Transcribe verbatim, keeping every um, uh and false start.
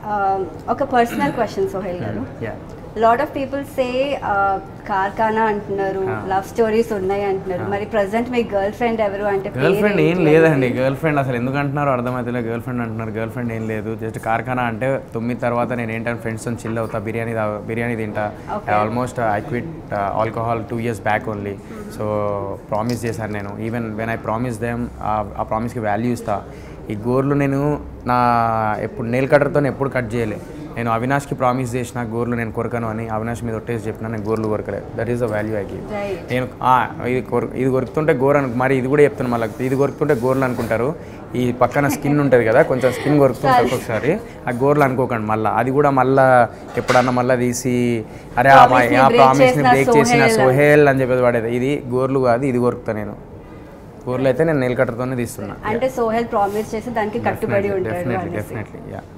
ఒక personal question Sohel garu. Lot of people say Karkhana అంటున్నారు, love stories ఉన్నాయి అంటున్నారు. మరి ప్రెసెంట్ మీ గర్ల్ ఫ్రెండ్ ఎవరు అంటే? గర్ల్ ఫ్రెండ్ ఏం లేదండి. గర్ల్ ఫ్రెండ్ అసలు ఎందుకు అంటున్నారో అర్థమవుతుంది. గర్ల్ ఫ్రెండ్ అంటున్నారు, గర్ల్ ఫ్రెండ్ ఏం లేదు. జస్ట్ కార్ఖానా అంటే తొమ్మిది తర్వాత నేను ఏంటంటే ఫ్రెండ్స్తో చిల్ అవుతా, బిర్యానీ బిర్యానీ తింటా. Almost I quit alcohol two years back only. So promise చేశాను నేను. Even when I promise them, ఆ ప్రామిస్కి వాల్యూ ఇస్తా. ఈ గోర్లు నేను నా ఎప్పుడు నెయిల్ కట్టర్తో ఎప్పుడు కట్ చేయలే. నేను అవినాష్కి ప్రామిస్ చేసిన గోర్లు నేను కొరకను అని. అవినాష్ మీద ఒట్టేసి చెప్పిన నేను గోర్లు కొరకలేదు. That is the value I give. నేను ఇది కొర ఇది కొరుకుతుంటే గోర్ అను మరి ఇది కూడా చెప్తాను మళ్ళీ. ఇది కొరుకుతుంటే గోర్లు అనుకుంటారు. ఈ పక్కన స్కిన్ ఉంటుంది కదా, కొంచెం స్కిన్ కొరుకుతుంటే ఒక్కొక్కసారి ఆ గోర్లు అనుకోకండి. మళ్ళీ అది కూడా మళ్ళీ ఎప్పుడన్నా మళ్ళీ తీసి అరే ఆ ప్రామిస్ని బ్రేక్ చేసిన సోహెల్ అని చెప్పేది వాడేది. ఇది గోర్లు కాదు, ఇది కొరుకుతా నేను. గోర్లు అయితే నేను నెయిల్ కట్టర్తోనే తీస్తున్నా. అంటే సోహెల్ ప్రామిస్ చేసి దానికి కట్టుబడి ఉంటాడు. Definitely definitely yeah.